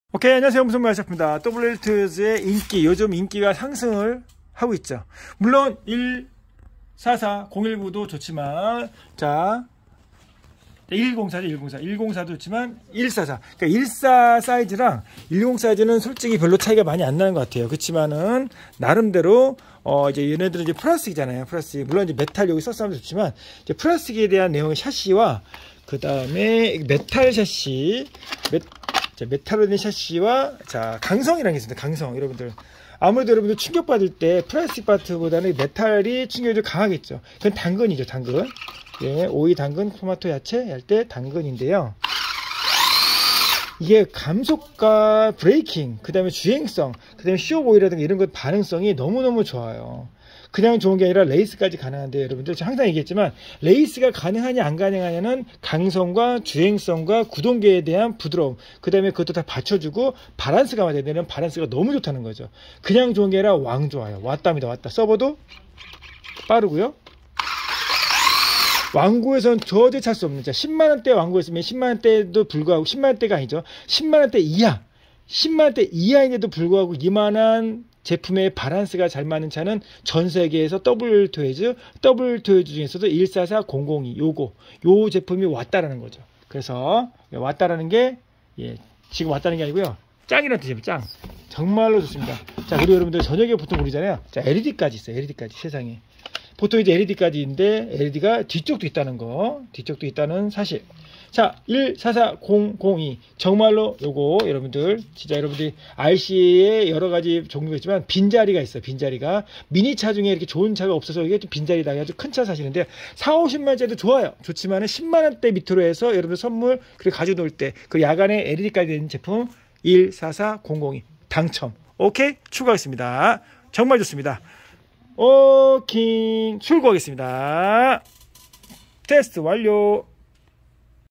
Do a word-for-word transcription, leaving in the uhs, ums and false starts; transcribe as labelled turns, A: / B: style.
A: 오케이, 안녕하세요. 무슨말이십니다. 더블유엘투즈의 인기, 요즘 인기가 상승을 하고 있죠. 물론 일사사, 공일구도 좋지만, 자, 일공사죠, 일공사. 일공사도 좋지만, 일사사. 그러니까 일사 사이즈랑 일공 사이즈는 솔직히 별로 차이가 많이 안 나는 것 같아요. 그렇지만은, 나름대로, 어, 이제 얘네들은 이제 플라스틱이잖아요. 플라스틱. 물론 이제 메탈 여기 썼으면 좋지만, 이제 플라스틱에 대한 내용의 샤시와, 그 다음에 메탈 샤시, 메, 자, 메탈로 된 샤시와, 자, 강성이라는 게 있습니다. 강성. 여러분들. 아무래도 여러분들 충격받을 때 플라스틱 파트보다는 메탈이 충격이 좀 강하겠죠. 그건 당근이죠, 당근. 예, 오이, 당근, 토마토, 야채 할 때 당근인데요. 이게 감속과 브레이킹, 그 다음에 주행성, 그 다음에 쇼오이라든가 이런 것 반응성이 너무너무 좋아요. 그냥 좋은 게 아니라 레이스까지 가능한데, 여러분들 항상 얘기했지만 레이스가 가능하냐 안 가능하냐는 강성과 주행성과 구동계에 대한 부드러움, 그 다음에 그것도 다 받쳐주고 바란스가 맞아야 되는, 바란스가 너무 좋다는 거죠. 그냥 좋은 게 아니라 왕 좋아요. 왔답니다. 왔다. 서버도 빠르고요. 왕고에선 저제 찰 수 없는, 자, 십만 원대 왕고였으면 십만 원대도 불구하고, 십만 원대가 아니죠, 십만 원대 이하, 십만 원대 이하인데도 불구하고 이만한 제품의 바란스가 잘 맞는 차는 전 세계에서 더블 토이즈, 더블 토이즈 중에서도 일사사 공공이, 요거, 요 제품이 왔다라는 거죠. 그래서 왔다라는 게, 예, 지금 왔다는 게 아니고요, 짱이라는 뜻입니다. 짱. 정말로 좋습니다. 자, 그리고 여러분들 저녁에 보통 우리잖아요. 자, 엘이디까지 있어요. 엘이디까지 세상에. 보통 이제 엘이디까지 있는데 엘이디가 뒤쪽도 있다는 거, 뒤쪽도 있다는 사실. 자, 일사사 공공이 정말로 요거 여러분들 진짜 여러분들이 알씨에 여러 가지 종류가 있지만 빈자리가 있어요. 빈자리가 미니차 중에 이렇게 좋은 차가 없어서 이게 좀 빈자리다 해가지고 큰 차 사시는데 사오십만 원짜리도 좋아요. 좋지만은 십만 원대 밑으로 해서 여러분들 선물 그리고 가지고 놀 때 그 야간에 엘이디까지 되는 제품 일사사 공공이 당첨. 오케이, 추가하겠습니다. 정말 좋습니다. 오케이, 출고하겠습니다. 테스트 완료.